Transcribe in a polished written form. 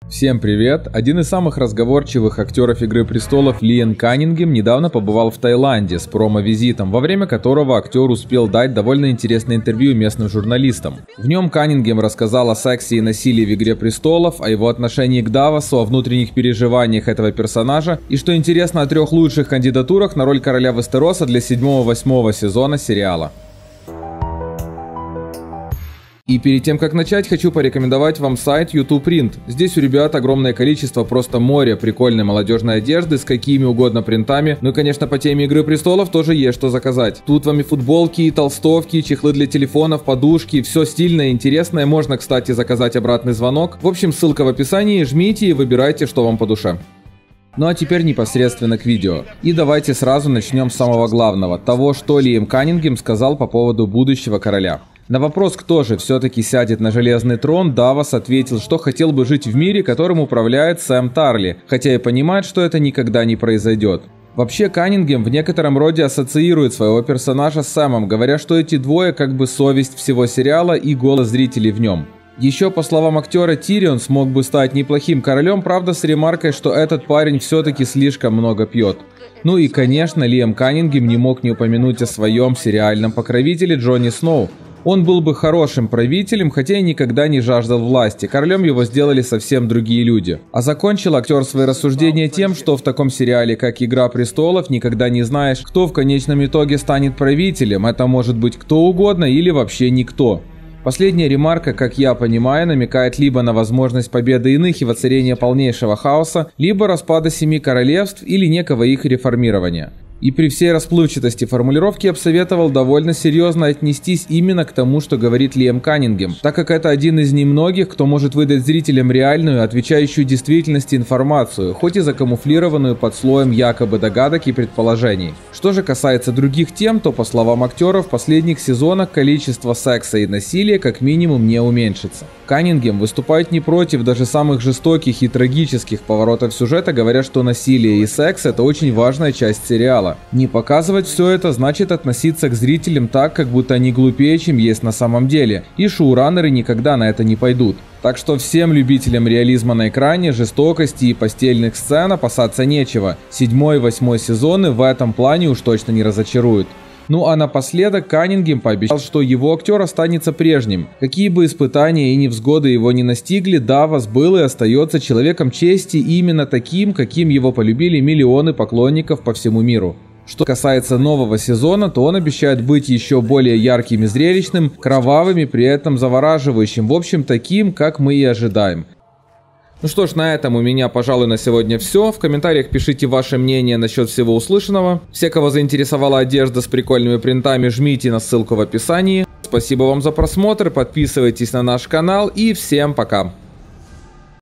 Всем привет! Один из самых разговорчивых актеров «Игры престолов» Лиам Каннингем недавно побывал в Таиланде с промо-визитом, во время которого актер успел дать довольно интересное интервью местным журналистам. В нем Каннингем рассказал о сексе и насилии в «Игре престолов», о его отношении к Давосу, о внутренних переживаниях этого персонажа и, что интересно, о 3 лучших кандидатурах на роль короля Вестероса для 7-8 сезона сериала. И перед тем, как начать, хочу порекомендовать вам сайт YouTube Print. Здесь у ребят огромное количество, просто море прикольной молодежной одежды с какими угодно принтами. Ну и, конечно, по теме «Игры престолов» тоже есть что заказать. Тут вам и футболки, и толстовки, и чехлы для телефонов, подушки. Все стильное и интересное. Можно, кстати, заказать обратный звонок. В общем, ссылка в описании. Жмите и выбирайте, что вам по душе. Ну а теперь непосредственно к видео. И давайте сразу начнем с самого главного. Того, что Лиам Каннингем сказал по поводу будущего короля. На вопрос, кто же все-таки сядет на железный трон, Давос ответил, что хотел бы жить в мире, которым управляет Сэм Тарли, хотя и понимает, что это никогда не произойдет. Вообще, Каннингем в некотором роде ассоциирует своего персонажа с Сэмом, говоря, что эти двое как бы совесть всего сериала и голос зрителей в нем. Еще, по словам актера, Тирион смог бы стать неплохим королем, правда с ремаркой, что этот парень все-таки слишком много пьет. Ну и, конечно, Лиам Каннингем не мог не упомянуть о своем сериальном покровителе Джонни Сноу. Он был бы хорошим правителем, хотя и никогда не жаждал власти. Королем его сделали совсем другие люди. А закончил актер свои рассуждения тем, что в таком сериале, как «Игра престолов», никогда не знаешь, кто в конечном итоге станет правителем. Это может быть кто угодно или вообще никто. Последняя ремарка, как я понимаю, намекает либо на возможность победы иных и воцарения полнейшего хаоса, либо распада 7 королевств или некого их реформирования. И при всей расплывчатости формулировки я бы советовал довольно серьезно отнестись именно к тому, что говорит Лиам Каннингем, так как это один из немногих, кто может выдать зрителям реальную, отвечающую действительности информацию, хоть и закамуфлированную под слоем якобы догадок и предположений. Что же касается других тем, то, по словам актера, в последних сезонах количество секса и насилия как минимум не уменьшится. Каннингем выступает не против даже самых жестоких и трагических поворотов сюжета, говоря, что насилие и секс – это очень важная часть сериала. Не показывать все это значит относиться к зрителям так, как будто они глупее, чем есть на самом деле, и шоураннеры никогда на это не пойдут. Так что всем любителям реализма на экране, жестокости и постельных сцен опасаться нечего. 7 и 8 сезоны в этом плане уж точно не разочаруют. Ну а напоследок Каннингем пообещал, что его актер останется прежним. Какие бы испытания и невзгоды его не настигли, Давос был и остается человеком чести, и именно таким, каким его полюбили миллионы поклонников по всему миру. Что касается нового сезона, то он обещает быть еще более ярким и зрелищным, кровавым и при этом завораживающим, в общем таким, как мы и ожидаем. Ну что ж, на этом у меня, пожалуй, на сегодня все. В комментариях пишите ваше мнение насчет всего услышанного. Все, кого заинтересовала одежда с прикольными принтами, жмите на ссылку в описании. Спасибо вам за просмотр, подписывайтесь на наш канал и всем пока.